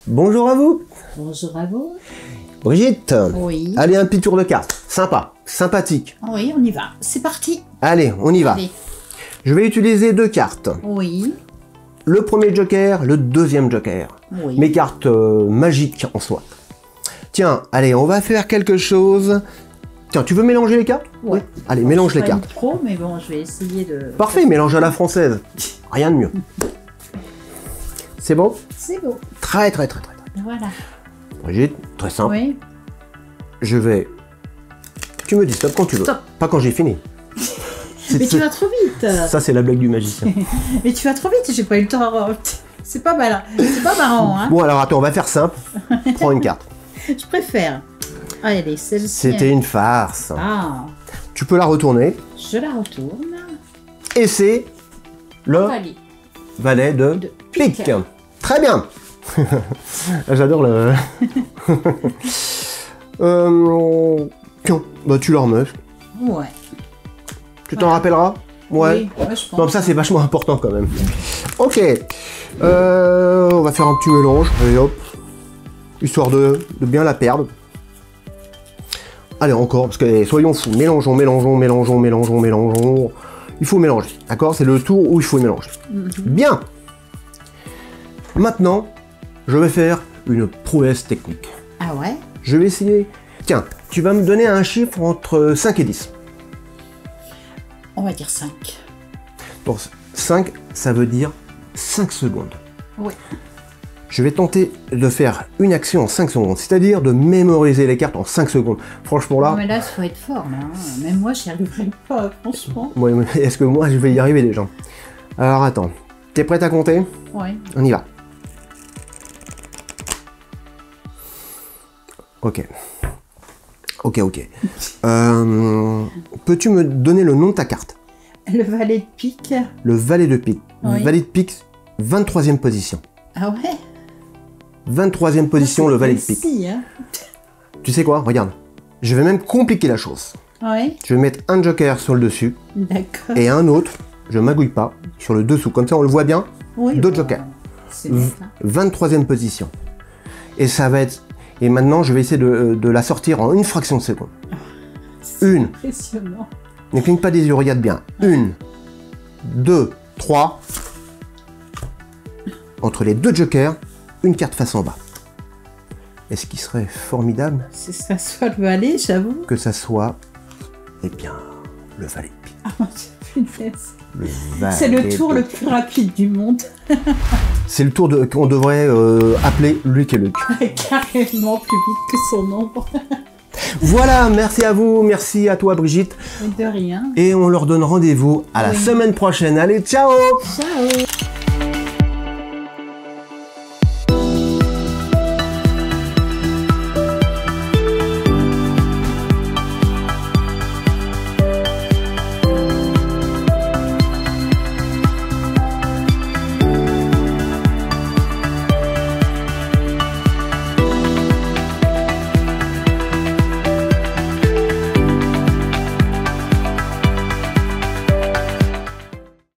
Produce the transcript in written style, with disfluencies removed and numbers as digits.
Bonjour à vous. Bonjour à vous. Brigitte. Oui. Allez, un petit tour de cartes. Sympa, sympathique. Oui, on y va. C'est parti. Allez, on y va. Allez. Je vais utiliser deux cartes. Oui. Le premier joker, le deuxième joker. Oui. Mes cartes magiques en soi. Tiens, allez, on va faire quelque chose. Tiens, tu veux mélanger les cartes? Ouais. Allez, Bon, mélange je les suis pas cartes. une pro, mais bon, je vais essayer de... Parfait, mélange à la française. Rien de mieux. C'est bon? C'est beau. Très. Voilà. Brigitte, très simple. Oui. Je vais... Tu me dis stop quand tu veux. Stop. Pas quand j'ai fini. Mais tu vas trop vite. Ça, c'est la blague du magicien. Mais tu vas trop vite, j'ai pas eu le temps. C'est pas mal. C'est pas marrant, hein. Bon, alors attends, on va faire simple. Prends une carte. Je préfère. Allez, celle-ci. C'était une farce. Ah, Tu peux la retourner. je la retourne. Et c'est le Allez. valet de pique. pique. Très bien. J'adore le... Tiens, bah tu le remets. Ouais. Tu t'en rappelleras? Ouais. Oui, je pense. Non, ça c'est vachement important quand même. Ok. On va faire un petit mélange. Allez hop. Histoire de bien la perdre. Allez, encore, parce que soyons fous. Mélangeons. Il faut mélanger. D'accord? C'est le tour où il faut mélanger. Bien. Maintenant, je vais faire une prouesse technique. Ah ouais? Je vais essayer... Tiens, tu vas me donner un chiffre entre 5 et 10. On va dire 5. Pour 5, ça veut dire 5 secondes. Oui. Je vais tenter de faire une action en 5 secondes, c'est-à-dire de mémoriser les cartes en 5 secondes. Franchement là... Non, mais là, il faut être fort, là. Même moi, j'y arriverai pas, franchement. Ouais, est-ce que moi je vais y arriver déjà? Alors attends, t'es prête à compter? Oui. On y va. Ok. Peux-tu me donner le nom de ta carte? Le valet de pique. Le valet de pique. Oui. Valet de pique, 23e position. Ah ouais? 23e position, le valet de pique. Précis, hein. Tu sais quoi? Regarde. Je vais même compliquer la chose. Oui. Je vais mettre un joker sur le dessus D'accord. et un autre, je magouille pas, sur le dessous. Comme ça, on le voit bien. Oui, Deux bon, jokers. C'est net, hein. 23e position. Et ça va être... Et maintenant, je vais essayer de la sortir en une fraction de seconde. Une. Impressionnant. Ne cligne pas des yeux, regarde bien. 1, 2, 3. Entre les deux jokers, une carte face en bas. Et ce qui serait formidable, C'est ça, soit le valet, j'avoue. que ça soit, eh bien, le valet de pique. Ah, punaise. Le valet C'est le tour de le pique. plus rapide du monde. C'est le tour qu'on devrait appeler Luc et Luc. Carrément plus vite que son ombre. Voilà, merci à vous, merci à toi Brigitte. De rien. Et on leur donne rendez-vous à la Oui. semaine prochaine. Allez, ciao! Ciao.